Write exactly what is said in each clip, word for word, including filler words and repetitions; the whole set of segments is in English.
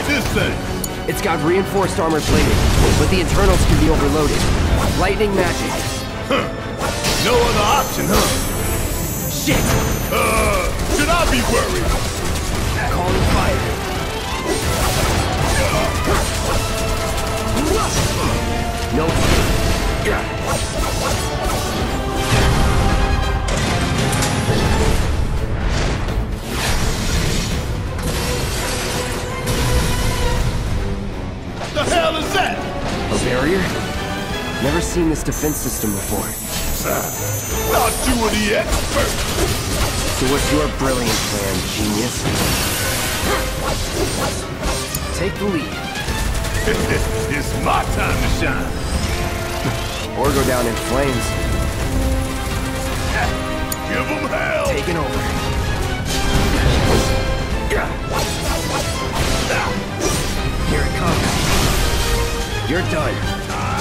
this thing? It's got reinforced armor plating, but the internals can be overloaded. Lightning magic. Huh. No other option, huh? Shit! Uh, should I be worried? Calling fire. No. The hell is that? A barrier? Never seen this defense system before. Not you are the expert. So what's your brilliant plan, genius? Take the lead. It's my time to shine. Or go down in flames. Give them hell. Taking over. Here it comes. You're done.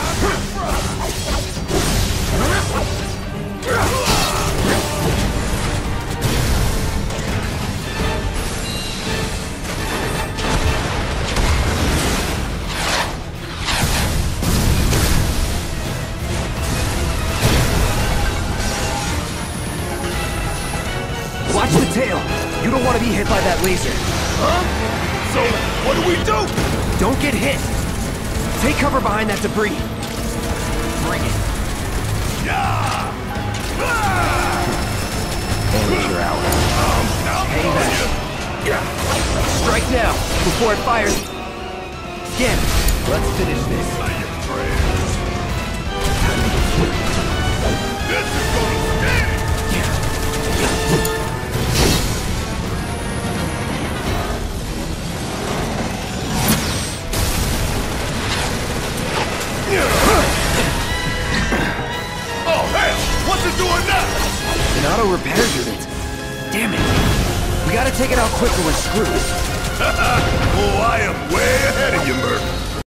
Watch the tail! You don't want to be hit by that laser. Huh? So, what do we do? Don't get hit! Take cover behind that debris. Bring it. Yeah! Ah! And you're out. Um, Hang back. Yeah. Strike now, before it fires. Again. Let's finish this. Say your prayers. This is gonna sting! Oh, hell! What's it doing now? An auto repair unit. Damn it. We gotta take it out quicker with screws. Oh, I am way ahead of you, Murph.